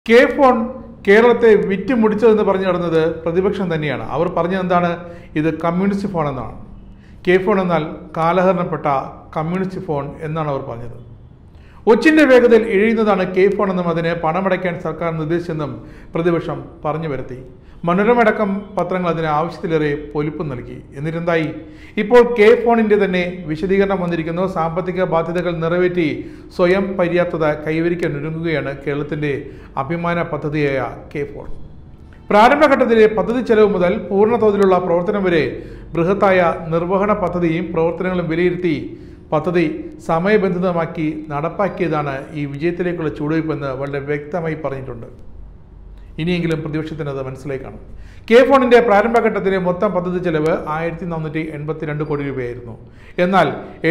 K phone കേരളത്തെ വിറ്റുമുടിച്ചതെന്ന് പറഞ്ഞു നടന്നത് പ്രതിപക്ഷം തന്നെയാണ്. അവർ പറഞ്ഞത് എന്താണ്? ഇത് കമ്മ്യൂണിസ്റ്റ് ഫോൺ എന്നാണ്. കെ ഫോൺ എന്നാൽ കാലഹരണപ്പെട്ട കമ്മ്യൂണിസ്റ്റ് ഫോൺ എന്നാണ് അവർ പറഞ്ഞത്. ഒച്ചിന്റെ വേഗതയിൽ ഇഴയുന്നതാണ് കെ ഫോൺ എന്നും അതിന് പണമടയ്ക്കാൻ സർക്കാർ നിർദ്ദേശിച്ചെന്നും പ്രതിപക്ഷം പറഞ്ഞു വരുത്തി. മനോരമ അടക്കം പത്രങ്ങൾ അതിന് ആവശ്യത്തിലേറെ പൊലിപ്പ് നൽകി. എന്നിട്ടെന്തായി? ഇപ്പോൾ കെ ഫോണിന്റെ തന്നെ വിശദീകരണം വന്നിരിക്കുന്നു. സാമ്പത്തിക ബാധ്യതകൾ നിറവേറ്റി സ്വയം പര്യാപ്തത കൈവരിക്കാൻ ഒരുങ്ങുകയാണ് കേരളത്തിന്റെ അഭിമാന പദ്ധതിയായ കെ ഫോൺ. പ്രാരംഭഘട്ടത്തിലെ പദ്ധതി ചെലവ് മുതൽ പൂർണ്ണ തോതിലുള്ള പ്രവർത്തനം വരെ ബൃഹത്തായ നിർവഹണ പദ്ധതിയും പ്രവർത്തനങ്ങളും വിലയിരുത്തി പദ്ധതി സമയബന്ധിതമാക്കി നടപ്പാക്കിയതാണ് ഈ വിജയത്തിലേക്കുള്ള ചുവടുവയ്പ്പെന്ന് വളരെ വ്യക്തമായി പറഞ്ഞിട്ടുണ്ട്. ഇനിയെങ്കിലും പ്രതിപക്ഷത്തിന് അത് മനസ്സിലായി കാണും. കെ ഫോണിന്റെ പ്രാരംഭഘട്ടത്തിലെ മൊത്തം പദ്ധതി ചെലവ് 1482 കോടി രൂപയായിരുന്നു. എന്നാൽ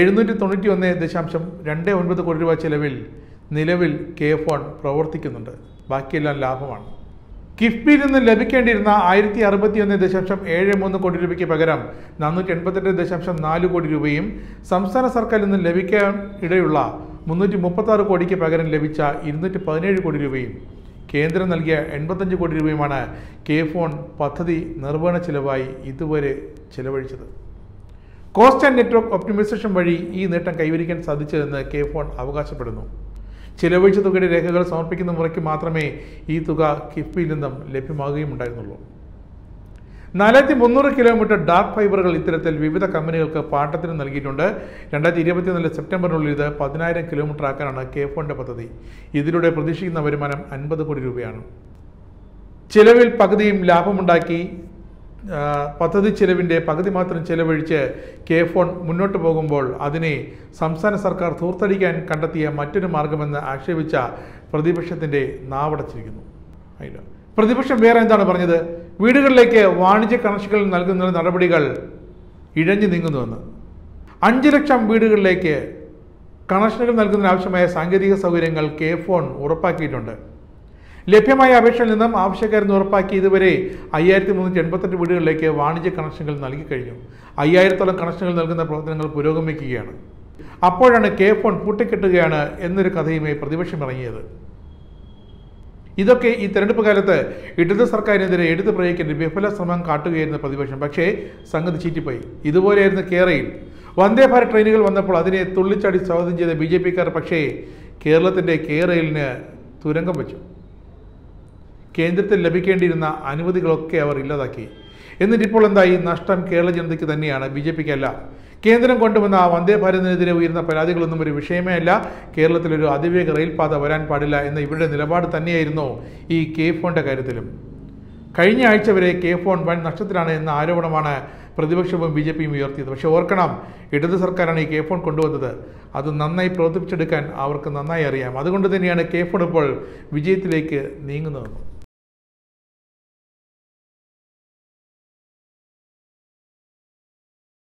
791.29 കോടി രൂപ ചെലവിൽ നിലവിൽ കെ ഫോൺ പ്രവർത്തിക്കുന്നുണ്ട്. ബാക്കിയെല്ലാം ലാഭമാണ്. കിഫ്ബിയിൽ നിന്ന് ലഭിക്കേണ്ടിയിരുന്ന 1061.73 കോടി രൂപയ്ക്ക് പകരം 488.4 കോടി രൂപയും സംസ്ഥാന സർക്കാരിൽ നിന്ന് ലഭിക്കാൻ ഇടയുള്ള 336 കോടിക്ക് പകരം ലഭിച്ച 217 കോടി രൂപയും കേന്ദ്രം നൽകിയ 85 കോടി രൂപയുമാണ് കെ ഫോൺ പദ്ധതി നിർവഹണ ചെലവായി ഇതുവരെ ചെലവഴിച്ചത്. കോസ്റ്റ് ആൻഡ് നെറ്റ്വർക്ക് ഒപ്റ്റിമൈസേഷൻ വഴി ഈ നേട്ടം കൈവരിക്കാൻ സാധിച്ചതെന്ന് കെ ഫോൺ അവകാശപ്പെടുന്നു. ചിലവഴിച്ച തുകയുടെ രേഖകൾ സമർപ്പിക്കുന്ന മുറയ്ക്ക് മാത്രമേ ഈ തുക കിഫ്ബിയിൽ നിന്നും ലഭ്യമാകുകയുണ്ടായിരുന്നുള്ളൂ. 4300 കിലോമീറ്റർ ഡാർക്ക് ഫൈബറുകൾ ഇത്തരത്തിൽ വിവിധ കമ്പനികൾക്ക് പാട്ടത്തിന് നൽകിയിട്ടുണ്ട്. 2024 സെപ്റ്റംബറിനുള്ളിൽ ഇത് 10,000 കിലോമീറ്റർ ആക്കാനാണ് കെ ഫോണിന്റെ പദ്ധതി. ഇതിലൂടെ പ്രതീക്ഷിക്കുന്ന വരുമാനം 50 കോടി രൂപയാണ്. ചിലവിൽ പകുതിയും ലാഭമുണ്ടാക്കി പദ്ധതി ചെലവിൻ്റെ പകുതി മാത്രം ചെലവഴിച്ച് കെ ഫോൺ മുന്നോട്ട് പോകുമ്പോൾ അതിനെ സംസ്ഥാന സർക്കാർ ധൂർത്തടിക്കാൻ കണ്ടെത്തിയ മറ്റൊരു മാർഗമെന്ന് ആക്ഷേപിച്ച പ്രതിപക്ഷത്തിൻ്റെ നാവടച്ചിരിക്കുന്നു. പ്രതിപക്ഷം വേറെ എന്താണ് പറഞ്ഞത്? വീടുകളിലേക്ക് വാണിജ്യ കണക്ഷനുകൾ നൽകുന്ന നടപടികൾ ഇഴഞ്ഞു നീങ്ങുന്നുവെന്ന്. 5 ലക്ഷം വീടുകളിലേക്ക് കണക്ഷനുകൾ നൽകുന്നതിനാവശ്യമായ സാങ്കേതിക സൗകര്യങ്ങൾ കെ ഫോൺ ഉറപ്പാക്കിയിട്ടുണ്ട്. ലഭ്യമായ അപേക്ഷയിൽ നിന്നും ആവശ്യക്കാരെന്ന് ഉറപ്പാക്കി ഇതുവരെ 5388 വീടുകളിലേക്ക് വാണിജ്യ കണക്ഷനുകൾ നൽകി കഴിഞ്ഞു. 5000-ഓളം കണക്ഷനുകൾ നൽകുന്ന പ്രവർത്തനങ്ങൾ പുരോഗമിക്കുകയാണ്. അപ്പോഴാണ് കെ ഫോൺ പൂട്ടിക്കെട്ടുകയാണ് എന്നൊരു കഥയുമായി പ്രതിപക്ഷം ഇറങ്ങിയത്. ഇതൊക്കെ ഈ തെരഞ്ഞെടുപ്പ് കാലത്ത് ഇടത് സർക്കാരിനെതിരെ എടുത്തു പ്രയോഗിക്കാൻ വിഫല ശ്രമം കാട്ടുകയായിരുന്നു പ്രതിപക്ഷം. പക്ഷേ സംഗതി ചീറ്റിപ്പോയി. ഇതുപോലെയായിരുന്നു കേരളയിൽ വന്ദേ ഭാരത് ട്രെയിനുകൾ വന്നപ്പോൾ അതിനെ തുള്ളിച്ചാടി സ്വാഗതം ചെയ്ത BJP-ക്കാർ പക്ഷേ കേരളത്തിൻ്റെ കേരളിന് തുരങ്കം വെച്ചു. കേന്ദ്രത്തിൽ ലഭിക്കേണ്ടിയിരുന്ന അനുമതികളൊക്കെ അവർ ഇല്ലാതാക്കി. എന്നിട്ടിപ്പോൾ എന്തായി? നഷ്ടം കേരള ജനതയ്ക്ക് തന്നെയാണ്, BJP-ക്കല്ല. കേന്ദ്രം കൊണ്ടുവന്ന വന്ദേ ഭാരതിനെതിരെ ഉയർന്ന പരാതികളൊന്നും ഒരു വിഷയമേ അല്ല. കേരളത്തിലൊരു അതിവേഗ റെയിൽപാത വരാൻ പാടില്ല എന്ന ഇവരുടെ നിലപാട് തന്നെയായിരുന്നു ഈ കെ ഫോണിൻ്റെ കാര്യത്തിലും. കഴിഞ്ഞ ആഴ്ച വരെ കെ ഫോൺ വൻ നഷ്ടത്തിലാണ് എന്ന ആരോപണമാണ് പ്രതിപക്ഷവും BJP-യും ഉയർത്തിയത്. പക്ഷെ ഓർക്കണം, ഇടത് സർക്കാരാണ് ഈ കെ ഫോൺ കൊണ്ടുവന്നത്. അത് നന്നായി പ്രവർത്തിപ്പിച്ചെടുക്കാൻ അവർക്ക് നന്നായി അറിയാം. അതുകൊണ്ട് തന്നെയാണ് കെ ഫോൺ ഇപ്പോൾ വിജയത്തിലേക്ക് നീങ്ങുന്നത്.